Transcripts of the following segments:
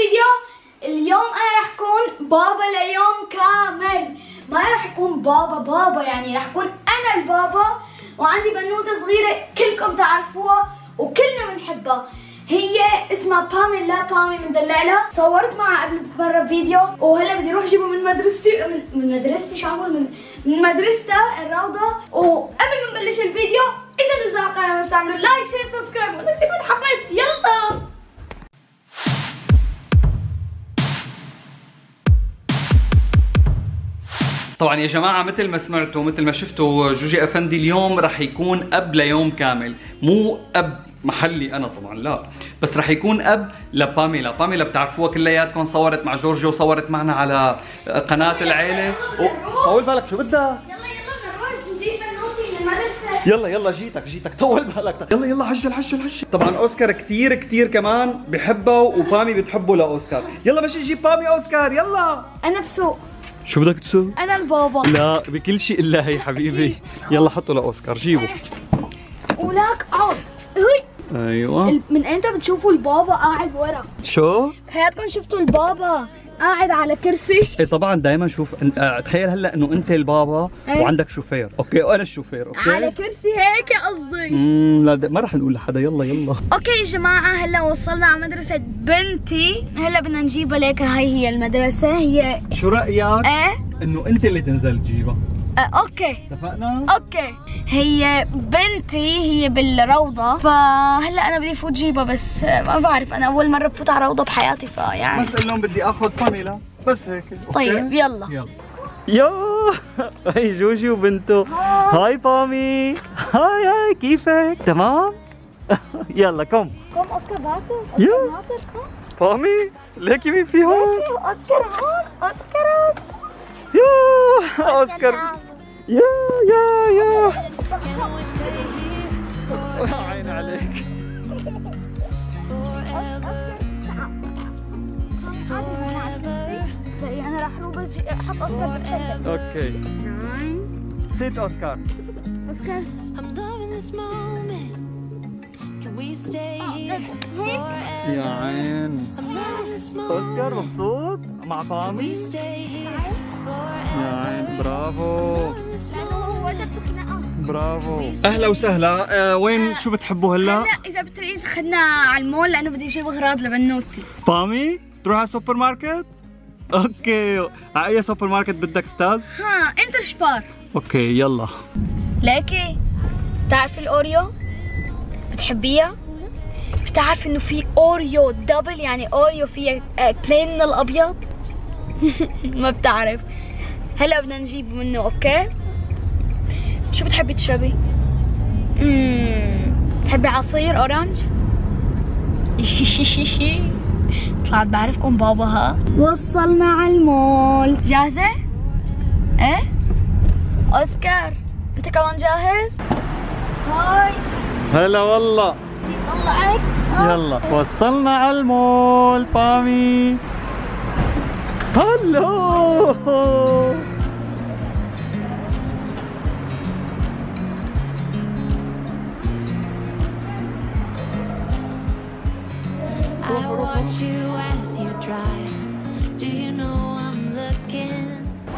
الفيديو. اليوم انا راح اكون بابا ليوم كامل، ما راح اكون بابا يعني راح اكون انا البابا، وعندي بنوته صغيره كلكم تعرفوها وكلنا بنحبها. هي اسمها باميلا، بامي بندلع لها. صورت معها قبل مره فيديو، وهلا بدي اروح اجيبه من مدرستي، من مدرستي شو عم بقول، من مدرستها الروضه. وقبل ما نبلش الفيديو اذا جديد على القناه بس تعملوا لايك شير سبسكرايب، وانا كثير متحمس. يلا طبعا يا جماعة، مثل ما سمعتوا مثل ما شفتوا جوجي افندي اليوم رح يكون اب ليوم كامل، مو اب محلي انا طبعا لا، بس رح يكون اب لباميلا. باميلا بتعرفوها كلياتكم، صورت مع جورجيو وصورت معنا على قناة العيلة. طول بالك شو بدها؟ يلا نجيب بنوتي من المدرسة. يلا جيتك طول بالك. يلا عجل. طبعا اوسكار كثير كمان بحبه، وبامي بتحبه لاوسكار. يلا ماشي جيب بامي اوسكار يلا. انا بسوق. شو بدك تسوي؟ انا البابا. لا بكل شيء الا هي حبيبي. يلا حطه لاوسكار، جيبه. ولك اقعد. ايوه. من امتى بتشوفوا البابا قاعد ورا؟ شو؟ بحياتكم شفتوا البابا قاعد على كرسي؟ ايه طبعا دائما شوف. تخيل هلا انه انت البابا وعندك شوفير، اوكي، وانا الشوفير، اوكي؟ على كرسي هيك قصدي. لا ما راح نقول لحدا. يلا اوكي يا جماعه، هلا وصلنا على مدرسه بنتي. هلا بدنا نجيبها ليك. هاي هي المدرسه. هي شو رايك؟ انه انت اللي تنزل تجيبها؟ اوكي اتفقنا؟ اوكي. هي بنتي هي بالروضه، فهلا انا بدي افوت جيبها، بس ما بعرف، انا اول مره بفوت على روضه بحياتي، فيعني بس قول لهم بدي اخذ باميلا بس هيك. طيب يلا. يا هي جوجي وبنته. هاي بامي. هاي كيفك؟ تمام؟ يلا كم اوسكار باكر. يا بامي ليكي مين في هون؟ اوسكار هون. اوسكار يا اوسكار. يا عين عليك. انا راح اروح بس احط اوسكار بالسلم. اوكي. سيت اوسكار. اوسكار يا عين. اوسكار مبسوط مع بامي؟ يا عين برافو برافو. اهلا وسهلا. وين شو بتحبوا هلا؟ هلا اذا بتريد خدنا على المول، لانه بدي اجيب اغراض لبنوتي. بامي تروح على السوبر ماركت؟ اوكي. على اي سوبر ماركت بدك استاذ؟ انتر شبار. اوكي يلا. ليكي بتعرفي الاوريو؟ بتحبيها؟ بتعرف انه في اوريو دبل، يعني اوريو فيها اثنين من الابيض؟ ما بتعرف. هلا بدنا نجيب منه. اوكي. شو بتحبي تشربي؟ بتحبي عصير اورانج؟ طلعت بعرفكم بابا. ها وصلنا على المول. جاهزة؟ ايه؟ اوسكار انت كمان جاهز؟ هاي هلا والله. طلعك. يلا وصلنا على المول بامي. هلو. I watch you as you drive. Do you know I'm looking?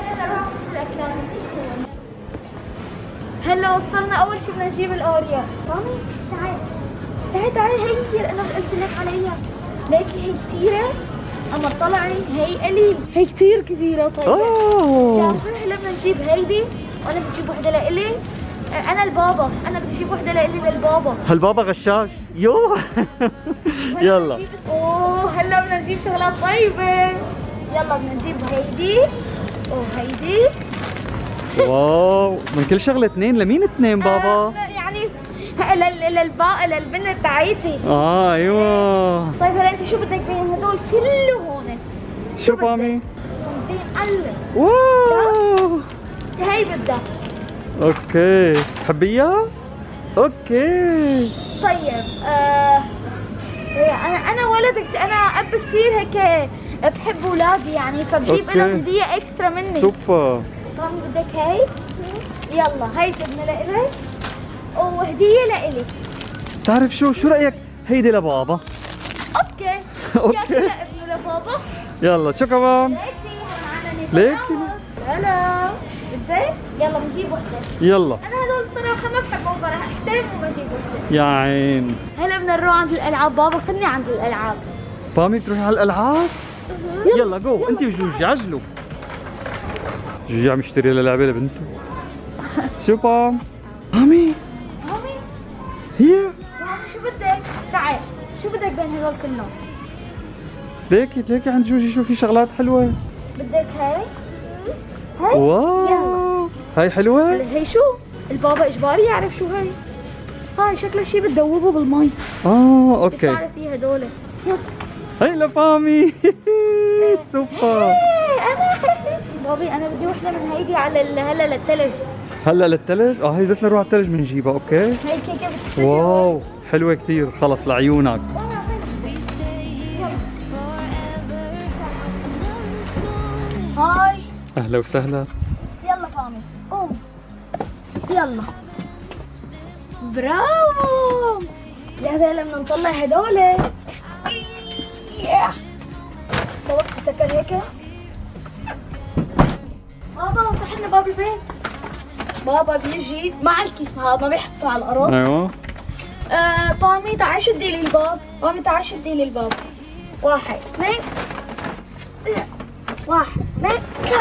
هلا وصلنا. اول شيء بدنا نجيب الاوريو. مامي تعالي هي اللي انا قلت لك عليها. ليكي هي كثيره، اما طلعي هي قليل، هي كثير كثيره. طيب جاهزه؟ هلا بدنا نجيب هيدي، وانا بدي اجيب وحده لإلي. انا البابا، انا بدي اجيب وحده لإلي للبابا. هالبابا غشاش. يو يلا. هلا بدنا نجيب شغلات طيبه. يلا بدنا نجيب هيدي وهيدي. واو، من كل شغله اثنين. لمين اثنين بابا؟ يعني للبنت تاعيتي. ايوه. طيب هلا انت شو بدك بين هدول كله هون؟ شو بامي؟ بدي نقلب. واو هي بدها. اوكي. تحبيها؟ اوكي. طيب انا ولدك، انا اب كثير هيك بحب اولادي يعني، فبجيب لهم هديه اكسترا مني. سوبر. مامي بدك هي؟ يلا هي جبنا لإلك وهديه لإلي. تعرف شو رايك هيدي لبابا؟ اوكي. اوكي. لابنه يا بابا. يلا شو كمان؟ ليكي معنا ليكي. هلا بدك؟ يلا بنجيب وحدة. يلا. أنا هدول الصراحة ما بحبهم راح أحترم وبجيب وحدة. يا عين. هلا بدنا نروح عند الألعاب بابا خلني عند الألعاب. بامي تروحي على الالعاب؟ يلا جو انت وجوجي عجلوا. جوجي عم يشتري لها لعبه لبنته. شو بام؟ بامي مامي هي مامي شو بدك؟ تعال شو بدك بين هدول كلهم؟ ليكي عند جوجي شو في شغلات حلوه. بدك هاي؟ هاي؟ واو هاي حلوه. هي شو؟ البابا إجباري يعرف شو هاي؟ هاي شكلها شي بتدوبه بالمي. اوكي بتعرف فيها هدول. هي لبامي. سوبر. بابي انا بدي وحده من هيدي على هلا للثلج. هلا للثلج؟ هي بس نروح على الثلج بنجيبها اوكي؟ هي كيكه بالثلج. واو حلوه كثير خلص لعيونك. We stay here forever. Love this moment. هاي اهلا وسهلا. يلا فامي قوم يلا برافو يا زلمه بدنا نطلع هدول. بابا بتتذكر هيك؟ بابا افتح لنا باب البيت. بابا بيجي مع الكيس هذا ما بيحطه على الارض. ايوه بامي تعال شدي لي الباب. بامي تعال شدي لي الباب. 1 2 1 2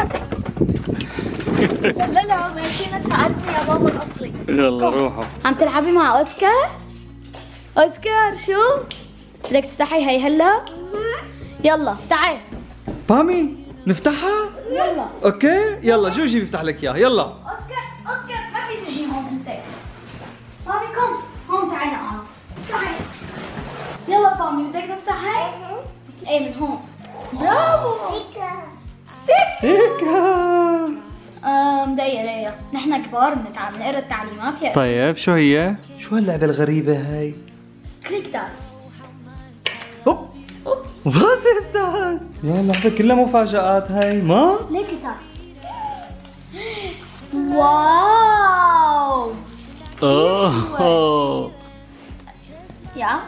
3. لا ماشي انا سألتني يا بابا الاصلي. يلا روحوا. عم تلعبي مع اوسكار؟ اوسكار شو؟ بدك تفتحي هي هلا؟ يلا تعال. بامي نفتحها؟ يلا اوكي يلا جوجي بيفتح لك اياها يلا. اوسكار ما في تجي هون انت. بامي كم هون تعالي اقعد. تعالي يلا بامي بدك نفتح هاي؟ ايه من هون. برافو هيك. دقيقة نحن كبار بنقرا التعليمات يا طيب شو هي؟ شو هاللعبة الغريبة هاي؟ كليك داس. اوب Was ist das؟ يا اللعبة كلها مفاجآت هاي ما؟ ليك تعال. واو اوه يا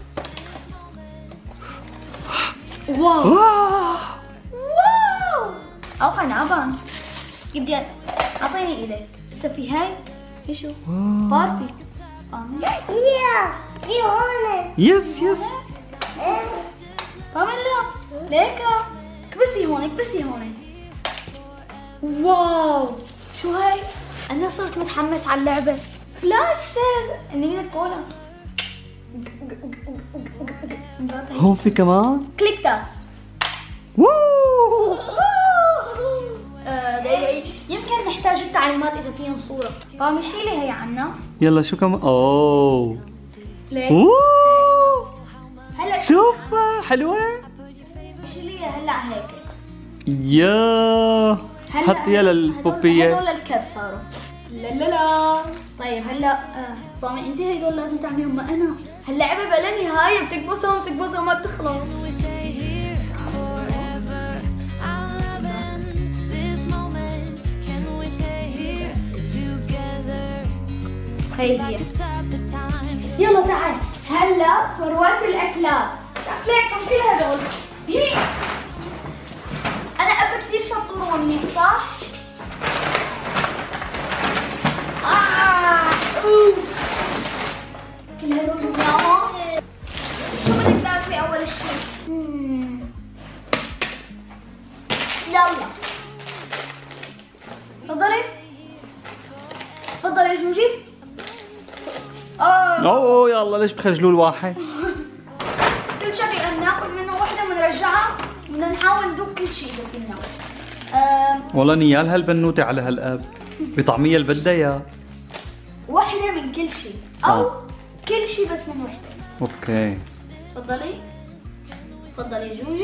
واو واو واو او قنابن. بدي اعطيني ايدك. لسه في هاي في شو؟ بارتي. يا في هون. يس بعملها ليك. اكبسي هون. واو شو هاي؟ انا صرت متحمس على اللعبة. فلاش نينا كولا. هون في كمان؟ كليك تاس. ووو دقيقة يمكن نحتاج التعليمات اذا فيهم صورة. بامي شيلي هي عنا. يلا شو كمان؟ اوه ليك اوه هلا سوبر حلوة. شيليها هلا هيك. يا حطيها للبوبية. هدول الكب صاروا. لا طيب هلا بامي انت هدول لازم تعمليهم ما انا. هاللعبة بلا نهاية بتكبسها وما بتخلص. We stay here forever. Our love and this moment. Can we stay here together? هي Could stop the time. يلا تعال. هلا ثروات الاكلات. ليكم كل هدول. انا اب كثير شطور ومنيح صح؟ كل هدول جبناهم. شو بدك تاكلي اول شيء؟ يلا تفضلي يا جوجي. اوه يلا ليش بخجلوا الواحد؟ كل شغله بناكل منه وحده بنرجعها. بدنا نحاول ندوق كل شيء اذا فينا. والله نيال هالبنوتة على هالاب بطعمية اللي بدها اياه. وحده من كل شيء او كل شيء بس من وحده. اوكي تفضلي يا جوجي.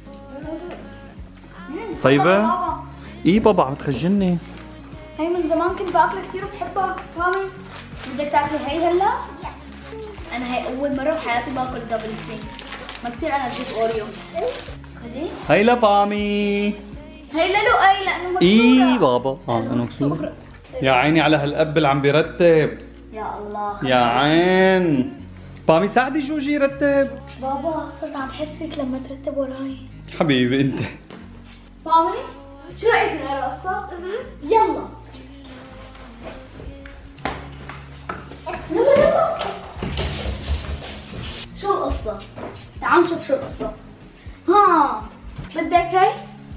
طيبة؟ تفضلي بابا. ايه بابا عم تخجلني. هي من زمان كنت باكلها كثير وبحبها. فاهمي؟ بدك تاكلي هي هلا؟ انا هي اول مره بحياتي باكل دبل كريم. ما كثير انا بجيب اوريو. خذي هي لبامي. هي لؤي لانه مكسوره. ايه بابا انا مكسور. يا عيني على هالاب اللي عم بيرتب. يا الله يا عين بامي ساعدي جوجي رتب. بابا صرت عم بحس فيك لما ترتب وراي. حبيبي انت. بامي شو رايك نقرا قصه؟ يلا يلا. شو القصة؟ تعال نشوف شو القصة. ها بدك هي؟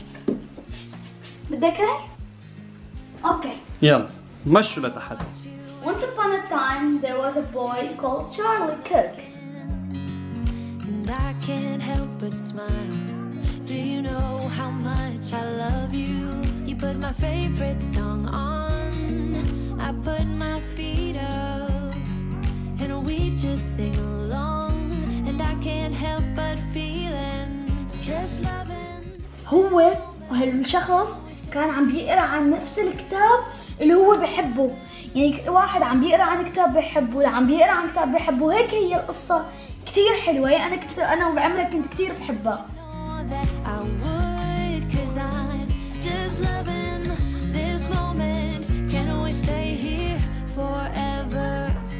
بدك هي؟ اوكي. يلا مشوا لتحت. Once upon a time there was a boy called Charlie Cook. And I can't help but smile. Do you know how much I love you? You put my favorite song on. I put my feet up. And we just sing along. And I can't help but feeling just loving. هو وهالشخص كان عم بيقرا عن نفس الكتاب اللي هو بحبه، يعني كل واحد عم بيقرا عن كتاب بحبه، اللي عم بيقرا عن كتاب بحبه. هيك هي القصة كثير حلوة. أنا وعمري كنت كثير بحبها. That I would, 'cause I'm just loving this moment. Can we stay here forever?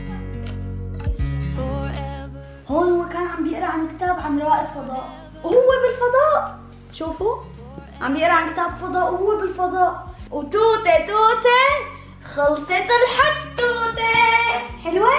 Forever. هون هو كان عم بيقرا عن كتاب عن رائد فضاء وهو بالفضاء. شوفوا عم بيقرا عن كتاب فضاء وهو بالفضاء. وتوتة توتة خلصت الحدوتة. حلوة؟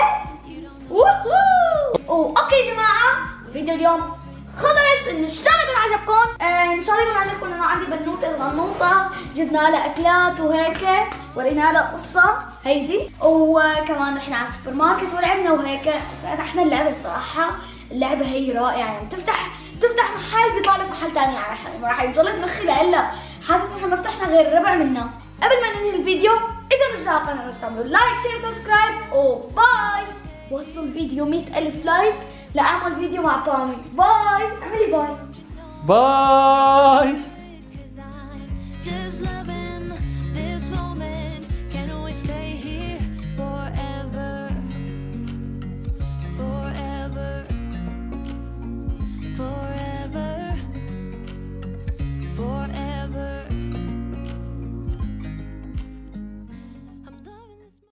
ووهو. اوكي جماعة فيديو اليوم خلص. ان شاء الله يكون عجبكم. ان شاء الله يكون عجبكم. انا عندي بنوتة صغنوطة جبنا لها اكلات وهيك، ورينا لها قصة هيدي، وكمان رحنا على السوبر ماركت ولعبنا وهيك. رحنا اللعبة الصراحة اللعبة هي رائعة، يعني تفتح محل بيطلع لك محل ثاني، يعني راح يضلك مخي لإلا حاسس نحن ما فتحنا غير ربع منه. قبل ما ننهي الفيديو اذا مش على القناة تعملوا لايك شير سبسكرايب وباي. وصلوا الفيديو 100,000 لايك لأعمل فيديو مع بامي. باي. اعملي باي. باي.